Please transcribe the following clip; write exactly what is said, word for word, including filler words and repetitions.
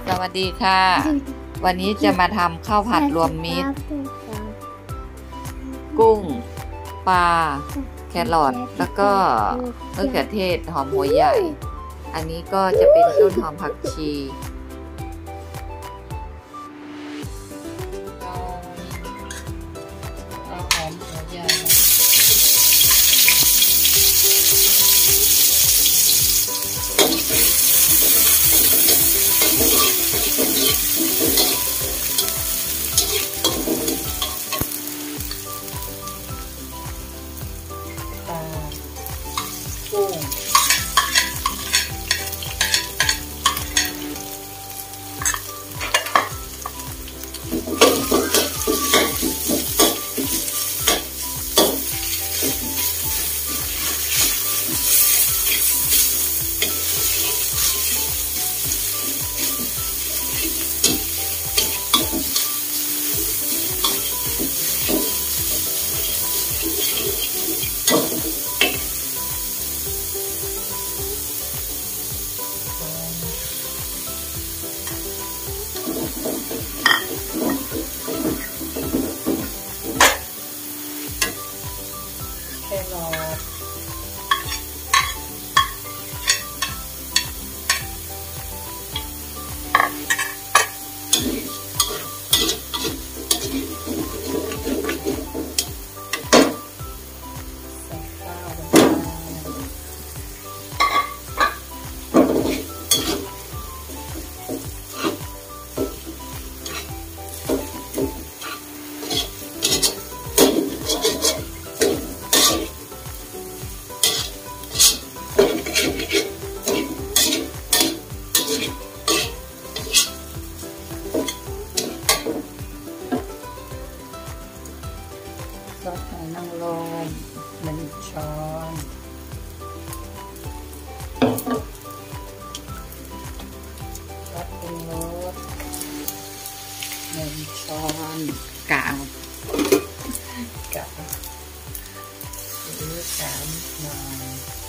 สวัสดีค่ะวันนี้จะมาทำข้าวผัดรวมมิตรกุ้งปลาแครอทแล้วก็มะเขือเทศหอมหัวใหญ่อันนี้ก็จะเป็นต้นหอมผักชีเอาเอาหอมหัวใหญ่ปลากุ้งแครอทใส่ข้าวลงซอสหอยนางรมหนึ่งช้อนซอสปรุงรสหนึ่งช้อนกาวกาวหรือกาวนิดหน่อย